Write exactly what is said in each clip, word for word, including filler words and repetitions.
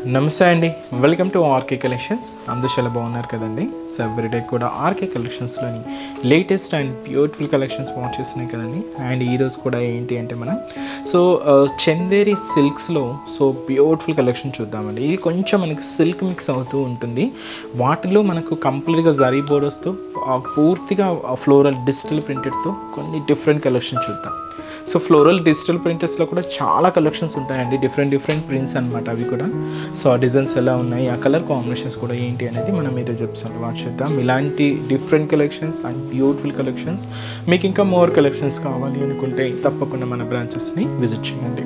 నమస్తే అండి, welcome to RK collections. అందరూ చాలా బాగున్నారు కదండి. సో ఎవ్రీడే కూడా ఆర్కే కలెక్షన్స్లోని latest and beautiful collections watch చేస్తున్నాయి కదండి. అండ్ ఈరోజు కూడా ఏంటి అంటే మనం సో చందేరి సిల్క్స్లో సో బ్యూటిఫుల్ కలెక్షన్ చూద్దామండి. ఇది కొంచెం మనకి సిల్క్ మిక్స్ అవుతూ ఉంటుంది. వాటిలో మనకు కంప్లీట్గా జరీ బోర్డర్స్తో పూర్తిగా ఫ్లోరల్ డిజిటల్ ప్రింటెడ్తో కొన్ని డిఫరెంట్ కలెక్షన్ చూద్దాం. సో ఫ్లోరల్ డిజిటల్ ప్రింటర్స్లో కూడా చాలా కలెక్షన్స్ ఉంటాయండి, డిఫరెంట్ డిఫరెంట్ ప్రింట్స్ అనమాట అవి కూడా. సో ఆ డిజైన్స్ ఎలా ఉన్నాయి, ఆ కలర్ కాంబినేషన్స్ కూడా ఏంటి అనేది మనం మీరు చెప్తాను వాచ్ చేద్దాం. ఇలాంటి different collections and beautiful collections మీకు ఇంకా మోర్ కలెక్షన్స్ కావాలి అనుకుంటే తప్పకుండా మన బ్రాంచెస్ని విజిట్ చేయండి.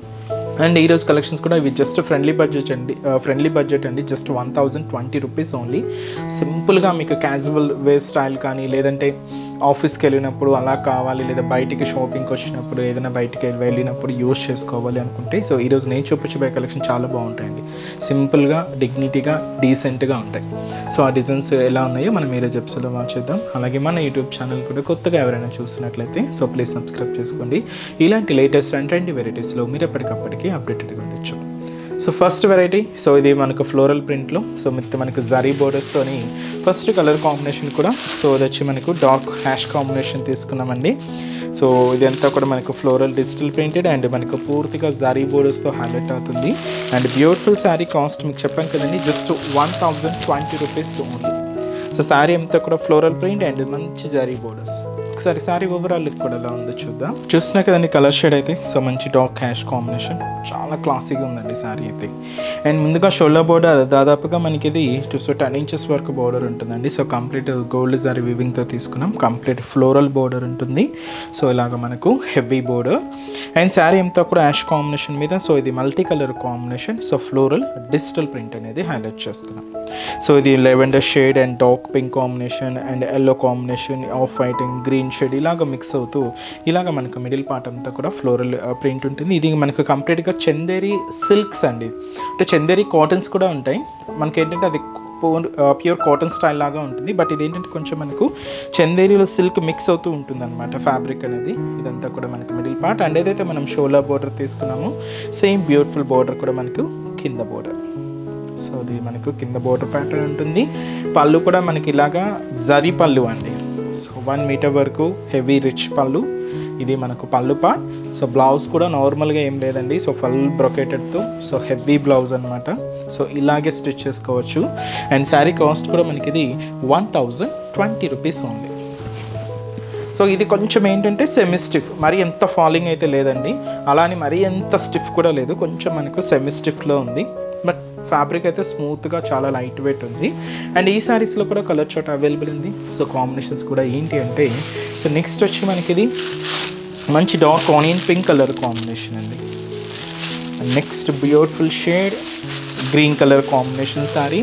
అండ్ ఈరోజు కలెక్షన్స్ కూడా ఇవి జస్ట్ ఫ్రెండ్లీ బడ్జెట్ అండి ఫ్రెండ్లీ బడ్జెట్ అండి just one thousand twenty rupees only. సింపుల్గా మీకు క్యాజువల్ వేర్ స్టైల్ కానీ, లేదంటే ఆఫీస్కి వెళ్ళినప్పుడు అలా కావాలి, లేదా బయటికి షాపింగ్కి వచ్చినప్పుడు, ఏదైనా బయటికి వెళ్ళినప్పుడు యూస్ చేసుకోవాలి అనుకుంటే సో ఈరోజు నేను చూపించబోయే కలెక్షన్ చాలా బాగుంటాయండి. సింపుల్గా, డిగ్నిటీగా, డీసెంట్గా ఉంటాయి. సో ఆ డిజైన్స్ ఎలా ఉన్నాయో మనం ఈరోజు ఎపిసోడ్లో వాచ్ చేద్దాం. అలాగే మన యూట్యూబ్ ఛానల్ కూడా కొత్తగా ఎవరైనా చూస్తున్నట్లయితే సో ప్లీజ్ సబ్స్క్రైబ్ చేసుకోండి. ఇలాంటి లేటెస్ట్ అండ్ ట్రెండీ వెరైటీస్లో మీరు ఎప్పటికప్పటికి అప్డేటెడ్గా ఉండొచ్చు. సో ఫస్ట్ వెరైటీ, సో ఇది మనకు ఫ్లోరల్ ప్రింట్లో సో మిత్ మనకు జరీ బోర్డర్స్తోని ఫస్ట్ కలర్ కాంబినేషన్ కూడా సో అది వచ్చి మనకు డార్క్ హ్యాష్ కాంబినేషన్ తీసుకున్నామండి. సో ఇదంతా కూడా మనకు ఫ్లోరల్ డిజిటల్ ప్రింటెడ్ అండ్ మనకు పూర్తిగా జరీ బోర్డర్స్తో హైలైట్ అవుతుంది. అండ్ బ్యూటిఫుల్ శారీ కాస్ట్ మీకు చెప్పాను కదండి just one thousand twenty rupees only. So sari అంతా కూడా ఫ్లోరల్ ప్రింట్ అండ్ మంచి జరీ బోర్డర్స్. ఒకసారి శారీ ఓవరాల్ లుక్ కూడా ఎలా ఉందో చూద్దాం. చూసినా కదండి కలర్ షేడ్ అయితే సో మంచి డార్క్ హ్యాష్ కాంబినేషన్, చాలా క్లాసీగా ఉందండి శారీ అయితే. అండ్ ముందుగా షోల్డర్ బోర్డర్ దాదాపుగా మనకి ఇది టూ సో టెన్ ఇంచెస్ వరకు బోర్డర్ ఉంటుందండి. సో కంప్లీట్ గోల్డ్ జరీ వీవింగ్తో తీసుకున్నాం. కంప్లీట్ ఫ్లోరల్ బోర్డర్ ఉంటుంది. సో ఇలాగ మనకు హెవీ బోర్డర్ అండ్ శారీ అంతా కూడా యాష్ కాంబినేషన్ మీద సో ఇది multi colour combination. So floral digital print అనేది హైలైట్ చేసుకున్నాం. సో ఇది lavender shade and dark pink combination and yellow combination, off white and green shade ఇలాగ మిక్స్ అవుతూ ఇలాగ మనకు మిడిల్ పార్ట్ అంతా కూడా ఫ్లోరల్ ప్రింట్ ఉంటుంది. ఇది మనకు కంప్లీట్గా చందేరి సిల్క్స్ అండి, అంటే చందేరి కాటన్స్ కూడా ఉంటాయి. మనకి ఏంటంటే అది ప్యూర్ కాటన్ స్టైల్ లాగా ఉంటుంది. బట్ ఇదేంటంటే కొంచెం మనకు చందేరిలో సిల్క్ మిక్స్ అవుతూ ఉంటుంది అనమాట ఫ్యాబ్రిక్ అనేది. ఇదంతా కూడా మనకు మిడిల్ పార్ట్ అండ్ ఏదైతే మనం షోల్డర్ బోర్డర్ తీసుకున్నామో సేమ్ బ్యూటిఫుల్ బోర్డర్ కూడా మనకు కింద బోర్డర్. సో అది మనకు కింద బోర్డర్ ప్యాటర్న్ ఉంటుంది. పళ్ళు కూడా మనకి ఇలాగా జరీ పళ్ళు అండి. సో వన్ మీటర్ వరకు హెవీ రిచ్ పళ్ళు, ఇది మనకు పళ్ళు పార్ట్. సో బ్లౌజ్ కూడా నార్మల్గా ఏం లేదండి, సో ఫుల్ బ్రొకేటెడ్తో సో హెవీ బ్లౌజ్ అనమాట. సో ఇలాగే స్టిచ్ చేసుకోవచ్చు. అండ్ శారీ కాస్ట్ కూడా మనకి ఇది వన్ థౌజండ్ ట్వంటీ రూపీస్ ఉంది. సో ఇది కొంచెం ఏంటంటే సెమీ స్టిఫ్, మరి ఎంత ఫాలింగ్ అయితే లేదండి, అలానే మరీ ఎంత స్టిఫ్ కూడా లేదు, కొంచెం మనకు సెమీ స్టిఫ్లో ఉంది. బట్ ఫ్యాబ్రిక్ అయితే స్మూత్గా చాలా లైట్ వెయిట్ ఉంది. అండ్ ఈ శారీస్లో కూడా కలర్ చార్ట్ అవైలబుల్ ఉంది. సో కాంబినేషన్స్ కూడా ఏంటి అంటే సో నెక్స్ట్ వచ్చి మనకి ఇది మంచి dark onion pink colour combination అండి. Next beautiful shade green colour combination sari.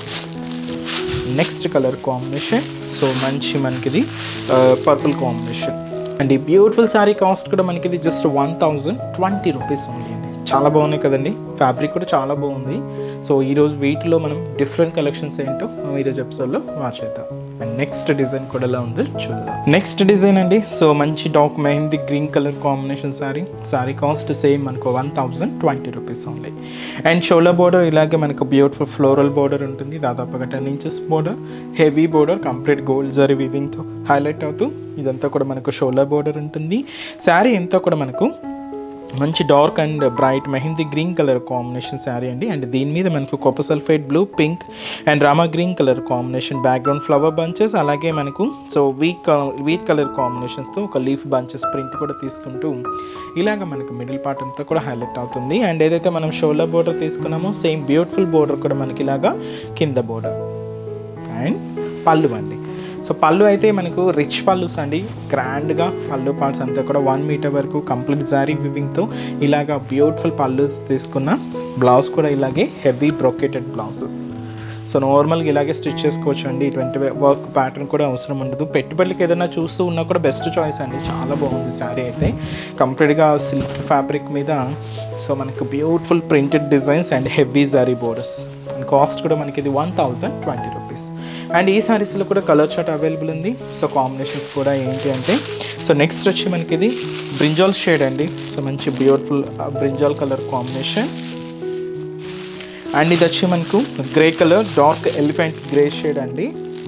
Next colour combination so మంచి మనకి ఇది పర్పుల్ కాంబినేషన్. అండ్ ఈ బ్యూటిఫుల్ శారీ కాస్ట్ కూడా మనకి ఇది just one thousand twenty rupees only అండి. చాలా బాగున్నాయి కదండి, ఫ్యాబ్రిక్ కూడా చాలా బాగుంది. సో ఈరోజు వీటిలో మనం డిఫరెంట్ కలెక్షన్స్ ఏంటో ఈరోజు ఎపిసోడ్లో వాచ్ చేద్దాం. అండ్ నెక్స్ట్ డిజైన్ కూడా ఎలా ఉందో చూద్దాం. నెక్స్ట్ డిజైన్ అండి సో మంచి dark mehndi green colour combination sari. Sari cost same మనకు one thousand twenty rupees only. And shoulder border ఇలాగే మనకు బ్యూటిఫుల్ ఫ్లోరల్ బోర్డర్ ఉంటుంది. దాదాపుగా ten inches border, heavy border, complete gold zari వీవింగ్తో హైలైట్ అవుతూ ఇదంతా కూడా మనకు షోల్డర్ బోర్డర్ ఉంటుంది. శారీ అంతా కూడా మనకు మంచి dark and bright mehndi green colour combination sari అండి. అండ్ దీని మీద మనకు copper sulphate blue, pink and Rama green colour combination background flower bunches, అలాగే మనకు సో వీట్ వీట్ కలర్ కాంబినేషన్స్తో ఒక లీఫ్ బంచెస్ ప్రింట్ కూడా తీసుకుంటూ ఇలాగ మనకు మిడిల్ పార్ట్ అంతా కూడా హైలైట్ అవుతుంది. అండ్ ఏదైతే మనం షోల్డర్ బోర్డర్ తీసుకున్నామో సేమ్ బ్యూటిఫుల్ బోర్డర్ కూడా మనకి ఇలాగా కింద బోర్డర్. అండ్ పళ్ళు అండి, సో పళ్ళు అయితే మనకు రిచ్ పళ్ళుస్ అండి, గ్రాండ్గా పళ్ళు పార్ట్స్ అంతా కూడా వన్ మీటర్ వరకు కంప్లీట్ జారీ వివింగ్తో ఇలాగా బ్యూటిఫుల్ పళ్ళు తీసుకున్న. బ్లౌజ్ కూడా ఇలాగే హెవీ బ్రొకేటెడ్ బ్లౌజెస్. సో నార్మల్గా ఇలాగే స్టిచ్ చేసుకోవచ్చు అండి, ఇటువంటి వర్క్ ప్యాటర్న్ కూడా అవసరం ఉండదు. పెట్టుబడికి ఏదైనా చూస్తూ ఉన్నా కూడా బెస్ట్ చాయిస్ అండి. చాలా బాగుంది శారీ అయితే, కంప్లీట్గా సిల్క్ ఫ్యాబ్రిక్ మీద సో మనకు beautiful printed designs and heavy zari borders. And cost కూడా మనకి ఇది one thousand twenty rupees. And ఈ శారీస్లో కూడా కలర్ చార్ట్ అవైలబుల్ ఉంది. సో కాంబినేషన్స్ కూడా ఏంటి అంటే సో నెక్స్ట్ వచ్చి మనకి ఇది బ్రింజాల్ షేడ్ అండి. సో మంచి beautiful brinjal colour combination. And ఇది వచ్చి మనకు grey colour dark elephant grey shade అండి.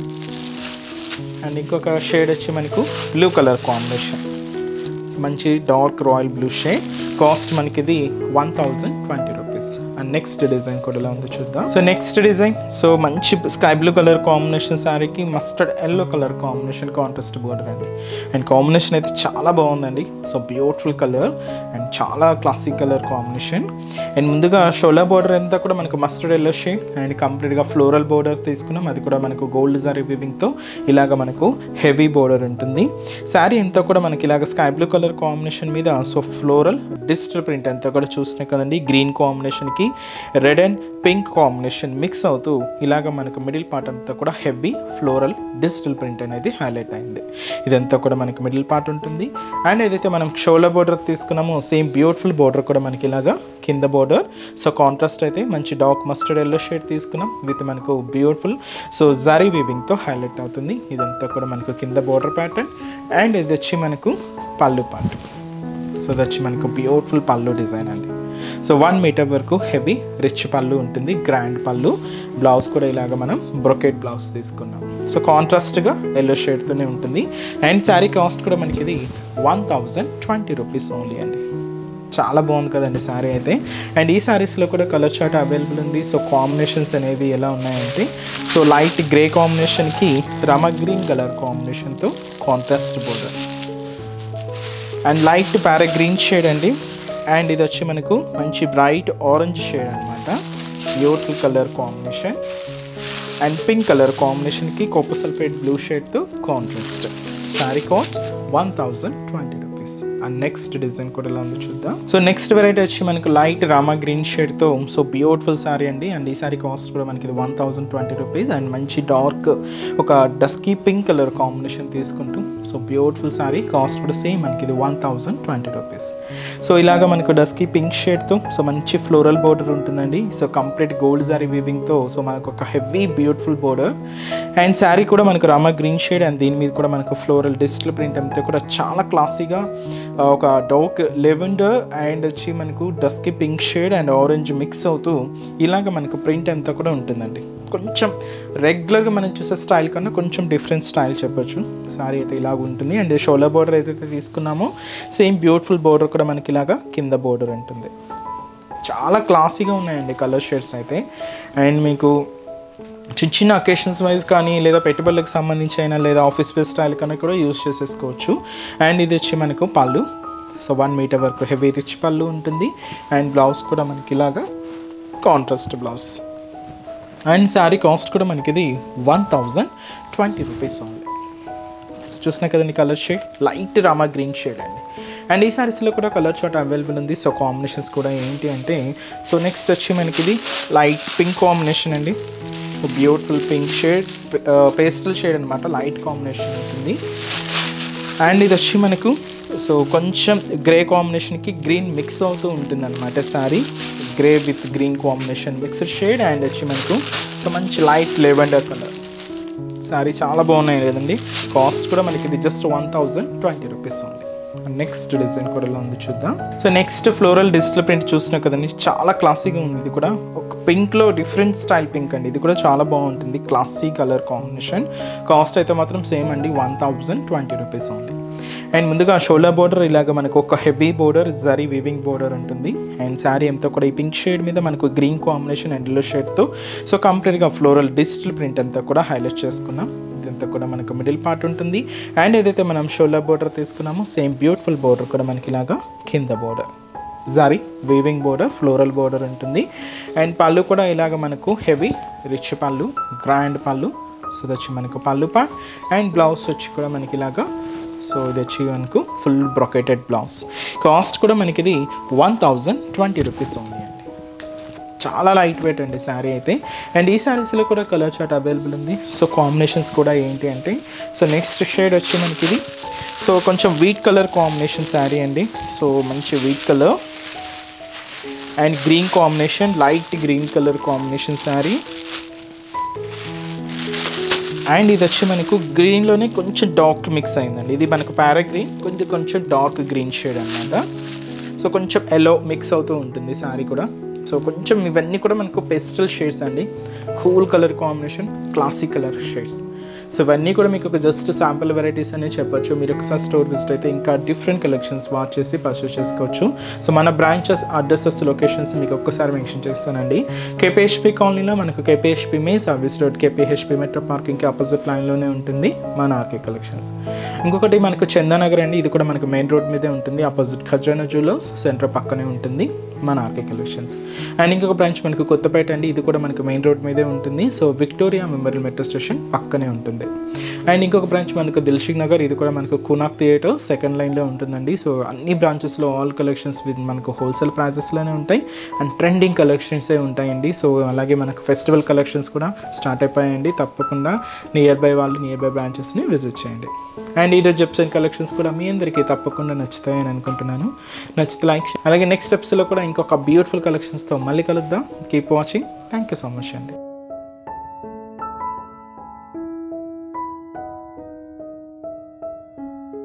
అండ్ ఇంకొక షేడ్ వచ్చి మనకు బ్లూ కలర్ కాంబినేషన్, మంచి dark royal blue shade. Cost మనకి ఇది one thousand twenty rupees. And next design కూడా ఎలా ఉందో చూద్దాం. సో నెక్స్ట్ డిజైన్, సో మంచి స్కై బ్లూ కలర్ కాంబినేషన్ శారీకి mustard yellow colour combination contrast border అండి. అండ్ కాంబినేషన్ అయితే చాలా బాగుందండి. సో బ్యూటిఫుల్ కలర్ అండ్ చాలా క్లాసిక్ కలర్ కాంబినేషన్. అండ్ ముందుగా షోలా బోర్డర్ అంతా కూడా మనకు మస్టర్డ్ ఎల్లో షేడ్ అండ్ కంప్లీట్గా ఫ్లోరల్ బోర్డర్ తీసుకున్నాం. అది కూడా మనకు గోల్డ్ జరీ వీవింగ్తో ఇలాగ మనకు హెవీ బోర్డర్ ఉంటుంది. శారీ అంతా కూడా మనకి ఇలాగ స్కై బ్లూ కలర్ కాంబినేషన్ మీద సో ఫ్లోరల్ డిజిటల్ ప్రింట్ అంతా కూడా చూసినాయి కదండి. గ్రీన్ కాంబినేషన్కి red and pink combination mix అవుతూ ఇలాగ మనకు మిడిల్ పార్ట్ అంతా కూడా హెవీ ఫ్లోరల్ డిజిటల్ ప్రింట్ అనేది హైలైట్ అయింది. ఇదంతా కూడా మనకి మిడిల్ పార్ట్ ఉంటుంది. అండ్ ఏదైతే మనం షోలా బోర్డర్ తీసుకున్నామో సేమ్ బ్యూటిఫుల్ బోర్డర్ కూడా మనకి ఇలాగా కింద బోర్డర్. సో కాంట్రాస్ట్ అయితే మంచి డార్క్ మస్టర్డ్ ఎల్లో షేడ్ తీసుకున్నాం విత్ మనకు బ్యూటిఫుల్ సో జరీ వీవింగ్తో హైలైట్ అవుతుంది. ఇదంతా కూడా మనకు కింద బోర్డర్ ప్యాటర్న్. అండ్ ఇది వచ్చి మనకు పళ్ళు పార్ట్. సో ఇది వచ్చి మనకు బ్యూటిఫుల్ పళ్ళు డిజైన్ అండి. సో వన్ మీటర్ వరకు హెవీ రిచ్ పళ్ళు ఉంటుంది, గ్రాండ్ పళ్ళు. బ్లౌజ్ కూడా ఇలాగ మనం బ్రొకెట్ బ్లౌజ్ తీసుకున్నాం. సో కాంట్రాస్ట్గా ఎల్లో షేడ్తోనే ఉంటుంది. అండ్ శారీ కాస్ట్ కూడా మనకి ఇది one thousand twenty rupees only అండి. చాలా బాగుంది కదండి శారీ అయితే. అండ్ ఈ శారీస్లో కూడా కలర్ చార్ట్ అవైలబుల్ ఉంది. సో కాంబినేషన్స్ అనేవి ఎలా ఉన్నాయంటే సో లైట్ గ్రే కాంబినేషన్కి రమ గ్రీన్ కలర్ కాంబినేషన్తో కాంట్రాస్ట్ బోర్డర్ అండ్ లైట్ ప్యారా గ్రీన్ షేడ్ అండి. అండ్ ఇది వచ్చి మనకు మంచి బ్రైట్ ఆరెంజ్ షేడ్ అనమాట, beautiful colour combination. And pink colour కాంబినేషన్కి కాపర్ సల్ఫేట్ బ్లూ షేడ్తో contrast. Sari cost one thousand twenty rupees. And next design కూడా ఎలా ఉందో చూద్దాం. సో నెక్స్ట్ వెరైటీ వచ్చి మనకు లైట్ రామా గ్రీన్ షేడ్తో సో బ్యూటిఫుల్ శారీ అండి. అండ్ ఈ శారీ కాస్ట్ కూడా మనకి ఇది one thousand twenty rupees. And మంచి డార్క్ ఒక డస్కీ పింక్ కలర్ కాంబినేషన్ తీసుకుంటూ సో బ్యూటిఫుల్ శారీ కాస్ట్ కూడా సేమ్ మనకి ఇది one thousand twenty rupees. So ఇలాగ మనకు డస్కీ పింక్ షేడ్తో సో మంచి ఫ్లోరల్ బోర్డర్ ఉంటుందండి. సో కంప్లీట్ గోల్డ్ శారీ వీవింగ్తో సో మనకు ఒక heavy beautiful border. And sari కూడా మనకు రామా గ్రీన్ షేడ్ అండ్ దీని మీద కూడా మనకు ఫ్లోరల్ డిజిటల్ ప్రింట్ అంతా కూడా చాలా క్లాసీగా ఒక డార్క్ లెవెండర్ అండ్ వచ్చి మనకు dusky pink shade and orange mix అవుతూ ఇలాగ మనకు ప్రింట్ అంతా కూడా ఉంటుందండి. కొంచెం రెగ్యులర్గా మనం చూసే స్టైల్ కన్నా కొంచెం డిఫరెంట్ స్టైల్ చెప్పొచ్చు. సారీ అయితే ఇలాగ ఉంటుంది. అండ్ షోలా బోర్డర్ ఏదైతే తీసుకున్నామో సేమ్ బ్యూటిఫుల్ బోర్డర్ కూడా మనకి ఇలాగా కింద బోర్డర్ ఉంటుంది. చాలా క్లాసీగా ఉన్నాయండి కలర్ షేడ్స్ అయితే. అండ్ మీకు చిన్న చిన్న అకేషన్స్ వైజ్ కానీ లేదా పెట్టుబడులకు సంబంధించి అయినా లేదా ఆఫీస్ వేర్ స్టైల్ కన్నా కూడా యూజ్ చేసేసుకోవచ్చు. అండ్ ఇది వచ్చి మనకు పళ్ళు. సో వన్ మీటర్ వరకు హెవీ రిచ్ పళ్ళు ఉంటుంది. అండ్ బ్లౌజ్ కూడా మనకి ఇలాగా contrast blouse. And sari cost కూడా మనకి ఇది one thousand twenty rupees only. So చూసినా కదండి colour shade light rama green shade అండి. అండ్ ఈ శారీస్లో కూడా కలర్ చార్ట్ అవైలబుల్ ఉంది. సో కాంబినేషన్స్ కూడా ఏంటి అంటే సో నెక్స్ట్ వచ్చి మనకి ఇది లైట్ పింక్ కాంబినేషన్ అండి. So beautiful pink shade pastel shade అనమాట, లైట్ కాంబినేషన్ ఉంటుంది. అండ్ ఇది వచ్చి మనకు సో కొంచెం గ్రే కాంబినేషన్కి గ్రీన్ మిక్స్ అవుతూ ఉంటుంది అనమాట sari. Grey with green combination mixed shade. And వచ్చి మనకు సో మంచి లైట్ లెవెండర్ కలర్. శారీ చాలా బాగున్నాయి కదండి. కాస్ట్ కూడా మనకి ఇది just one thousand twenty rupees ఉంది. నెక్స్ట్ డిజైన్ కూడా ఎలా ఉంది చూద్దాం. So next floral digital print చూసినా కదండి, చాలా క్లాసీగా ఉంది. ఇది కూడా ఒక పింక్లో డిఫరెంట్ స్టైల్ పింక్ అండి. ఇది కూడా చాలా బాగుంటుంది, క్లాసీ కలర్ కాంబినేషన్. కాస్ట్ అయితే మాత్రం సేమ్ అండి, వన్ థౌజండ్ ట్వంటీ రూపీస్ ఉంది. అండ్ ముందుగా షోల్డర్ బోర్డర్ ఇలాగ మనకు ఒక heavy border zari weaving border ఉంటుంది. అండ్ శారీ అంతా కూడా ఈ పింక్ షేడ్ మీద మనకు గ్రీన్ కాంబినేషన్ అండ్ ఎల్లో షేడ్తో సో కంప్లీట్గా ఫ్లోరల్ డిజిటల్ ప్రింట్ అంతా కూడా హైలైట్ చేసుకున్నాం. ఇదంతా కూడా మనకు మిడిల్ పార్ట్ ఉంటుంది. అండ్ ఏదైతే మనం షోల్డర్ బోర్డర్ తీసుకున్నామో సేమ్ బ్యూటిఫుల్ బోర్డర్ కూడా మనకి ఇలాగా కింద border zari weaving border floral border ఉంటుంది. అండ్ పళ్ళు కూడా ఇలాగ మనకు heavy rich pallu, grand pallu. So ఇది వచ్చి మనకు పళ్ళు పార్ట్. అండ్ బ్లౌజ్ వచ్చి కూడా మనకి ఇలాగా సో ఇది వచ్చి మనకు ఫుల్ బ్రొకెటెడ్ బ్లౌజ్. కాస్ట్ కూడా మనకి ఇది వన్ థౌజండ్ ట్వంటీ రూపీస్ ఉంది అండి. చాలా లైట్ వెయిట్ అండి శారీ అయితే. అండ్ ఈ శారీస్లో కూడా కలర్ చార్ట్ అవైలబుల్ ఉంది. సో కాంబినేషన్స్ కూడా ఏంటి అంటే సో నెక్స్ట్ షేడ్ వచ్చి మనకి ఇది సో కొంచెం వీట్ కలర్ కాంబినేషన్ శారీ అండి. సో మంచి wheat colour and green combination, light green colour combination sari. And ఇది వచ్చి మనకు గ్రీన్లోనే కొంచెం డార్క్ మిక్స్ అయిందండి. ఇది మనకు ప్యారా గ్రీన్, కొంచెం కొంచెం డార్క్ గ్రీన్ షేడ్ అనమాట. సో కొంచెం ఎల్లో మిక్స్ అవుతూ ఉంటుంది శారీ కూడా. సో కొంచెం ఇవన్నీ కూడా మనకు పెస్టల్ షేడ్స్ అండి, cool colour combination, classic colour shades. So ఇవన్నీ కూడా మీకు ఒక జస్ట్ శాంపుల్ వెరైటీస్ అనే చెప్పొచ్చు. మీరు ఒకసారి స్టోర్ విజిట్ అయితే ఇంకా డిఫరెంట్ కలెక్షన్స్ వాచ్ చేసి పర్చేస్ చేసుకోవచ్చు. సో మన బ్రాంచెస్ అడ్రసెస్ లొకేషన్స్ మీకు ఒక్కసారి మెన్షన్ చేస్తానండి. కేపీహెచ్పి కాలనీలో మనకు కేపీహెచ్పి మే సర్వీస్ రోడ్ కేపీహెచ్పి మెట్రో పార్కింగ్కి ఆపోజిట్ లైన్లోనే ఉంటుంది మన ఆర్కే కలెక్షన్స్. ఇంకొకటి మనకు చందానగర్ అండి, ఇది కూడా మనకు మెయిన్ రోడ్ మీదే ఉంటుంది, ఆపోజిట్ ఖజానా జ్యువెలర్స్ సెంటర్ పక్కనే ఉంటుంది మన ఆర్కే కలెక్షన్స్. అండ్ ఇంకొక బ్రాంచ్ మనకు కొత్తపేట అండి, ఇది కూడా మనకు మెయిన్ రోడ్ మీదే ఉంటుంది. So Victoria Memorial metro station పక్కనే ఉంటుంది. అండ్ ఇంకొక బ్రాంచ్ మనకు దిల్షుక్ నగర్, ఇది కూడా మనకు కునాక్ థియేటర్ సెకండ్ లైన్లో ఉంటుందండి. సో అన్ని బ్రాంచెస్లో ఆల్ కలెక్షన్స్ విత్ మనకు హోల్సేల్ ప్రైజెస్లోనే ఉంటాయి అండ్ ట్రెండింగ్ కలెక్షన్సే ఉంటాయండి. సో అలాగే మనకు ఫెస్టివల్ కలెక్షన్స్ కూడా స్టార్ట్ అయిపోయాయండి. తప్పకుండా నియర్ బై వాళ్ళు నియర్ బై బ్రాంచెస్ని విజిట్ చేయండి. అండ్ ఈరోజు జెప్సన్ కలెక్షన్స్ కూడా మీ అందరికీ తప్పకుండా నచ్చుతాయని అనుకుంటున్నాను. నచ్చితే లైక్, అలాగే నెక్స్ట్ స్టెప్స్లో కూడా ఇంకొక బ్యూటిఫుల్ కలెక్షన్స్తో మళ్ళీ కలుద్దాం. Keep watching. Thank you so much అండి.